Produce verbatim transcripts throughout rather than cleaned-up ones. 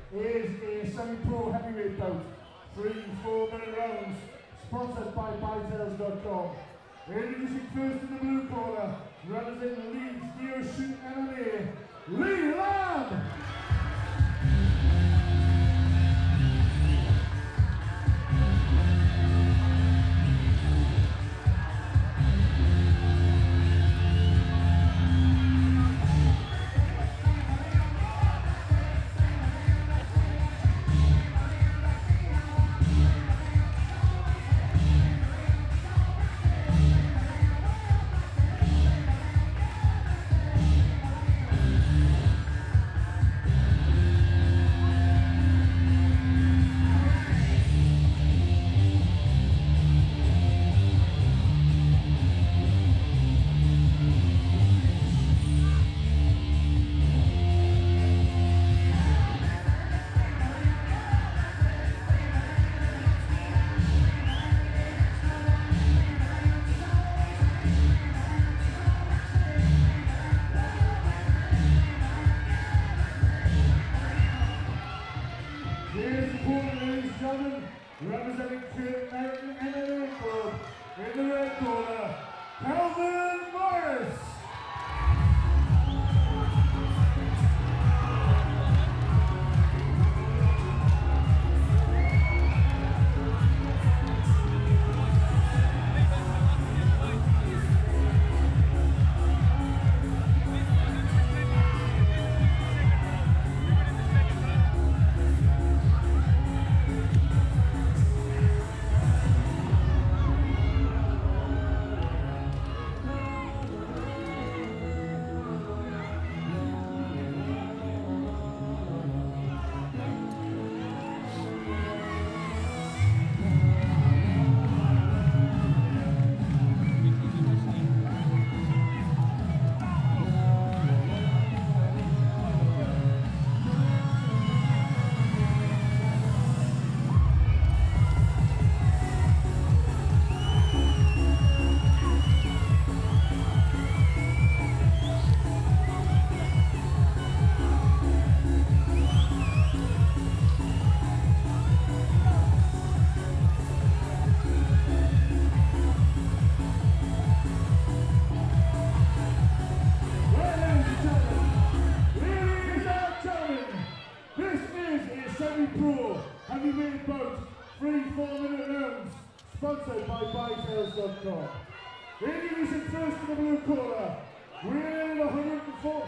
is a semi-pro heavyweight bout. Three four-minute rounds, sponsored by buy tails dot com. Introducing first in the blue corner, representing Leeds Neo Shoot M M A, Lee Lamb! Representing Great American M M A Club in the red corner, Kelvin Morris. Semi-pro heavyweight bout, three four-minute rounds, sponsored by buy tails dot com. Introducing first in the blue corner, weighing one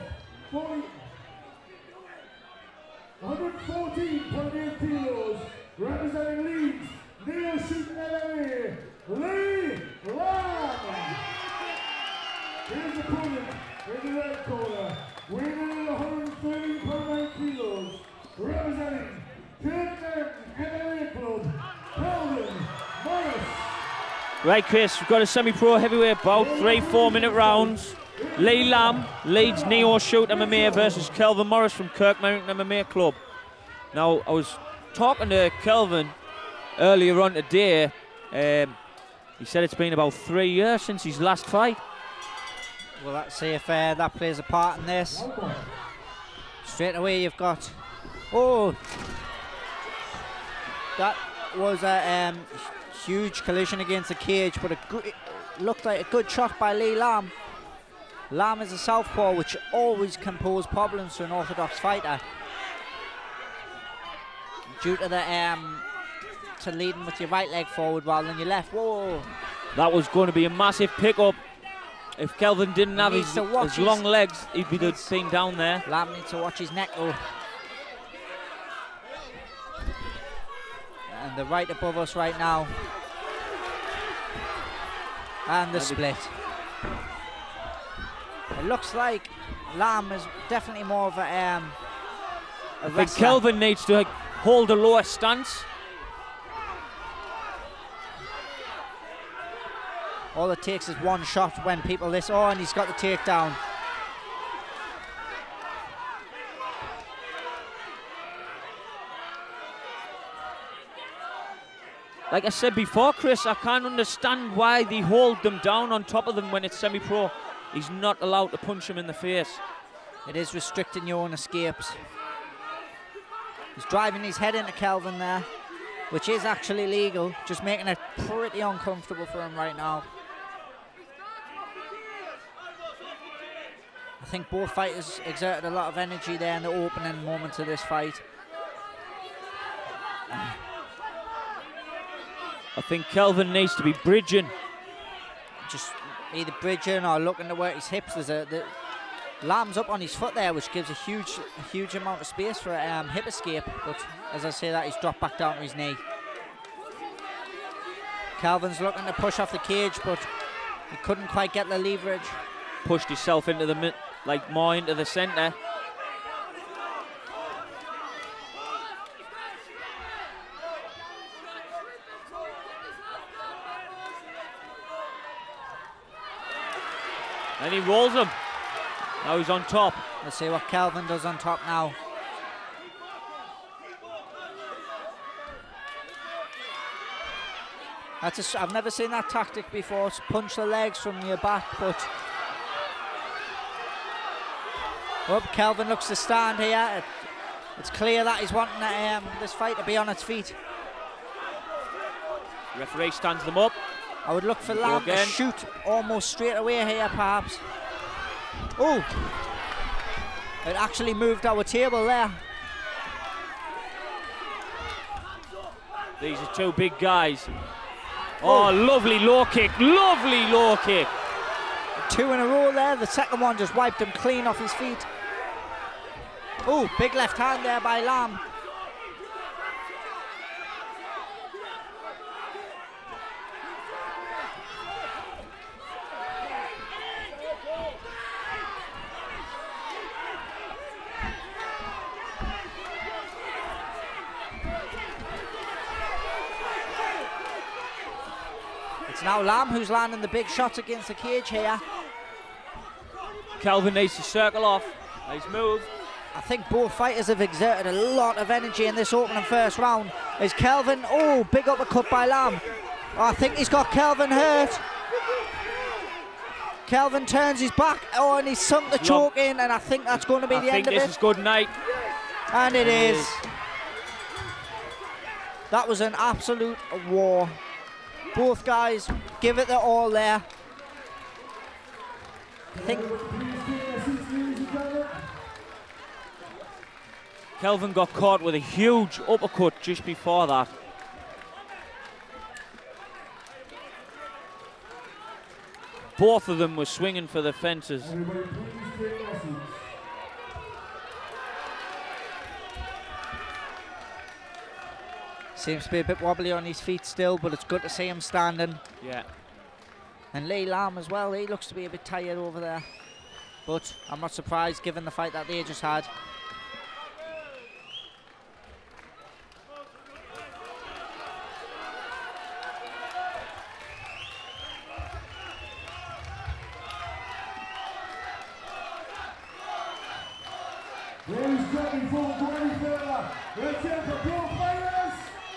fourteen point eight kilos, representing Leeds Neo Shoot M M A, Lee Lamb. His opponent in the red corner, weighing one thirteen point nine kilos, representing Great American M M A Club, Kelvin Morris. Right, Chris, we've got a semi-pro heavyweight bout, three four-minute rounds. Lee Lamb leads Neo Shoot M M A versus Kelvin Morris from Kirk Mountain M M A Club. Now, I was talking to Kelvin earlier on today. Um, he said it's been about three years since his last fight. Well, let's see if uh, that plays a part in this. Straight away, you've got... Oh! That was a um, huge collision against the cage, but it looked like a good shot by Lee Lamb. Lamb is a southpaw, which always can pose problems to an orthodox fighter, due to the um, to leading with your right leg forward rather than your left. Whoa! That was going to be a massive pickup. If Kelvin didn't have his, his long legs, he'd be the thing down there. Lamb needs to watch his neck though. And they're right above us right now. And the split. It looks like Lamb is definitely more of a, um, a I think Kelvin needs to like, hold a lower stance. All it takes is one shot when people this. Oh, and he's got the takedown. Like I said before, Chris, I can't understand why they hold them down on top of them when it's semi-pro. He's not allowed to punch him in the face. It is restricting your own escapes. He's driving his head into Kelvin there, which is actually legal, just making it pretty uncomfortable for him right now. I think both fighters exerted a lot of energy there in the opening moments of this fight. I think Kelvin needs to be bridging. Just either bridging or looking to work his hips. There's a the Lamb's up on his foot there, which gives a huge, a huge amount of space for a um, hip escape. But as I say that, he's dropped back down to his knee. Kelvin's looking to push off the cage, but he couldn't quite get the leverage. Pushed himself into the mid, like more into the centre. And he rolls him. Now he's on top. Let's see what Kelvin does on top now. That's a, I've never seen that tactic before. It's punch the legs from your back, but oh, Kelvin looks to stand here. It, it's clear that he's wanting um, this fight to be on its feet. Referee stands them up. I would look for Lamb to shoot almost straight away here, perhaps. Oh, it actually moved our table there. These are two big guys. Oh, oh, lovely low kick, lovely low kick. Two in a row there. The second one just wiped him clean off his feet. Oh, big left hand there by Lamb. It's now Lamb who's landing the big shots against the cage here. Kelvin needs to circle off. Nice move. I think both fighters have exerted a lot of energy in this opening first round. Is Kelvin, oh, big uppercut by Lamb. Oh, I think he's got Kelvin hurt. Kelvin turns his back, oh, and he's sunk the choke in, and I think that's going to be I the end of it. I think this is good night. And it is. That was an absolute war. Both guys give it their all there. I think Kelvin got caught with a huge uppercut just before that. Both of them were swinging for the fences. Seems to be a bit wobbly on his feet still, but it's good to see him standing. Yeah. And Lee Lamb as well, he looks to be a bit tired over there. But I'm not surprised given the fight that they just had. Ladies and gentlemen, before we go any further, let's hear for pro fighters.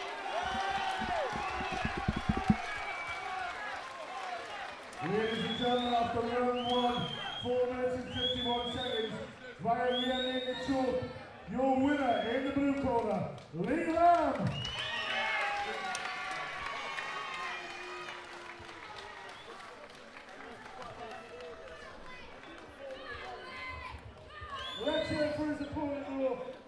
Ladies and gentlemen, after round one, four minutes and fifty-one seconds, via rear naked choke, your winner in the blue corner, Lee Lamb. Let's hear for his opponent,